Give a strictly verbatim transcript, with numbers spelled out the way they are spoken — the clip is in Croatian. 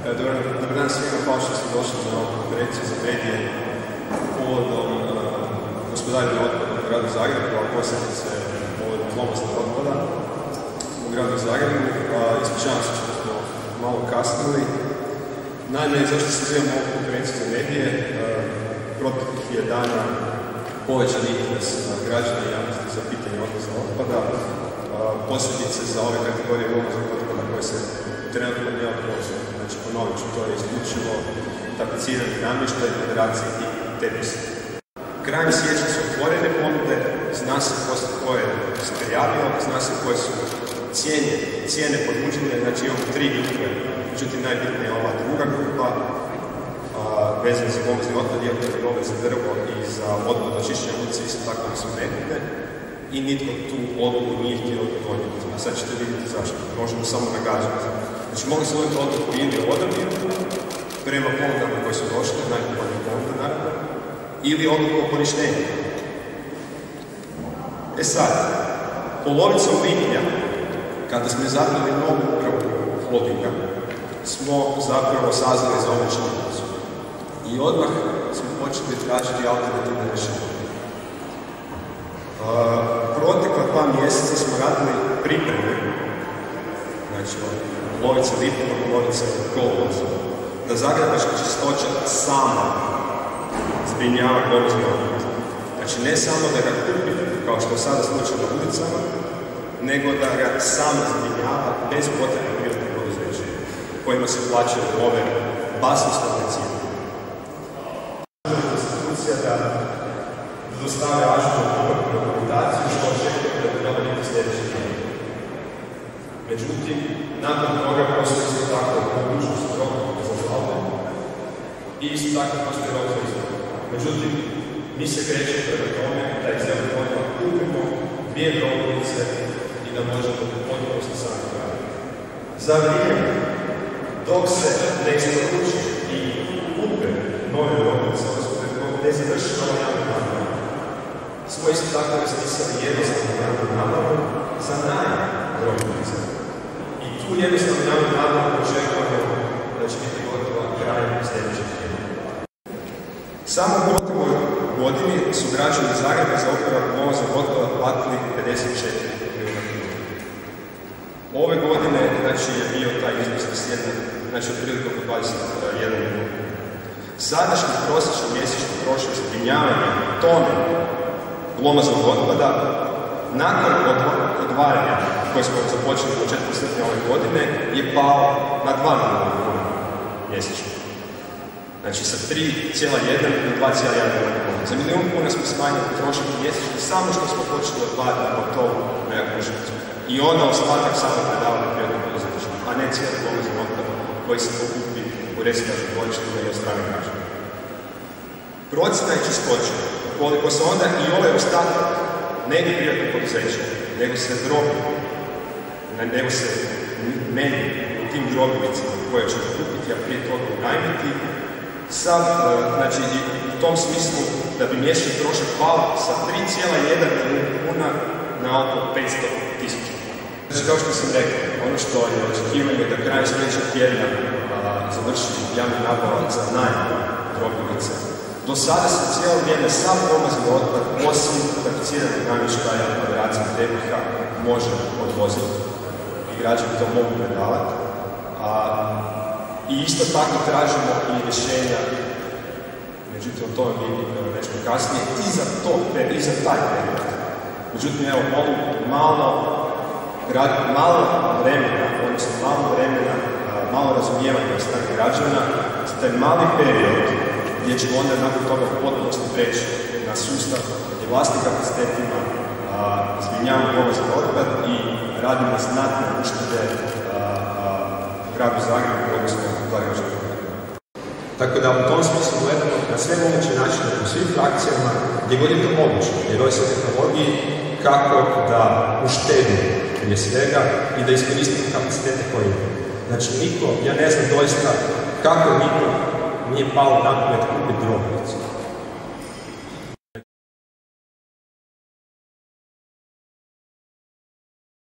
Dobar dan svima, hvala što ste došli na ovu konferenciju za medije povodom gospodarenja otpada u gradu Zagrebu, a posebice povodom glomaznog otpada u gradu Zagrebu. Ispričavam se što smo malo kasnili. Naime, zašto se zovemo ovu konferenciju za medije? Proteklih je dana povećan interes građana i javnosti za pitanje odvoza otpada, posebice za ove kategorije glomaznog otpada koje se trenutno ne odvoze. Znači, ponovit ću, to je isključivo tapicirani namještaj, federacije i tepisi. Krajem siječnja su otvorene ponude, zna se ko je se prijavio, zna se koje su cijene, cijene ponuđene, znači imamo tri grupe, međutim najbitnija je ova druga grupa, vezana za glomazni otpad, iako je glome za drvo i za odvod od čišćenja ulice isto tako da su nebitne i nitko tu odluku nije htio donijeti. A sad ćete vidjeti zašto, možemo samo nagađati. Znači, mogli su donijeti odluku ili o odabiru prema ponudama koje su došle, najpovoljnije ponude naravno, ili odluku o poništenju. E sad, polovicom lipnja, kada smo izabrali novu upravu holdinga, smo zapravo saznali za ovu činjenicu. I odmah smo počeli tražiti alternativne rješenje. Protekla dva mjeseca smo radili pripreme, znači polovica lipnja, polovica kolovoza, da Zagrebačka čistoća sama zbrinjava glomazni otpad. Znači ne samo da ga kupi, kao što je sada slučaj na ulicama, nego da ga sama zbrinjava bez potrebe privatnih poduzeća, kojima se plaćaju ove basnoslovne cijene. Institucija da dostave ažurnu dokumentaciju što očekuje da bi treba biti sljedeći dan. Međutim, nakon toga postoji isto tako mogućnost roka za žalbe i isto tako postoji rok za izbor. Međutim, mi se krećemo prema tome da ih zemlju odmah kupimo dvije drobnice i da možemo potpunosti sami raditi. Za vrijeme dok se ne isporuči i kupe nove drobnice, ne završi nova javna nabava, smo isto tako raspisali jednostavnu javnu nabavu za najam drobnice. I tu jednostavnu javnu nabavu očekujemo da će biti gotova krajem sljedećeg tjedna. Samo u protekloj godini su građani Zagreba za uporabu glomaznog otpada platili pedeset četiri milijuna kuna. Ove godine znači, je bio taj iznos slijedan, znači otprilike oko dvadeset jedan milijuna. Sadašnji prosječni mjesečni trošak zbrinjavanja tone glomaznog otpada nakon odvajanja koje smo započeli početkom srpnja ove godine je pao na dva milijuna kuna mjesečno. Znači sa tri zarez jedan na dva zarez jedan milijuna kuna. Za milijun kuna smo smanjili trošak mjesečno samo što smo počeli odvajati na gotovu na Jakušnicu. I onda ostatak samo predavali privatnim poduzećima, a ne cijeli glomazni otpad koji se pokupi u reciklažnim dvorištima i od strane građana. Procjena je čistoća, koliko se onda i ovaj ostatak ne ide privatnim poduzećima, nego se drobi, nego se meni u tim drobnicima koje ćemo kupiti, a prije toga unajmiti, sad, znači i u tom smislu da bi mjesečni trošak pao sa tri zarez jedan milijuna kuna na oko petsto tisuća. Znači, kao što sam rekao, ono što je očekivanje da kraj sljedećeg tjedna završi javna nabava za najam drobnice. Do sada se cijelo vrijeme sam glomazni otpad, osim tapiciranih namještaja, federacije tepiha, može odvoziti i građani to mogu predavati. A, I isto tako tražimo i rješenja, međutim o tome mi nešto kasnije, i za to, i za taj period. Međutim, evo, molim malo, malo vremena, odnosno malo vremena, malo razumijevanja od strane građana za taj mali period gdje ćemo onda nakon toga potpunosti preći na sustav gdje vlastnim kapacitetima zbrinjavamo glomazni otpad i radimo znatne uštede u gradu Zagrebu, odnosno u Zagrebačkom. Tako da u tom smislu gledamo na sve moguće načine, u svim frakcijama, gdje god je to moguće, jer ovoj se tehnologiji kako da uštedimo prije svega i da iskoristimo kapacitete koje imamo. Znači, niko, ja ne znam doista kako niko nije pao na pamet kupiti drobnicu.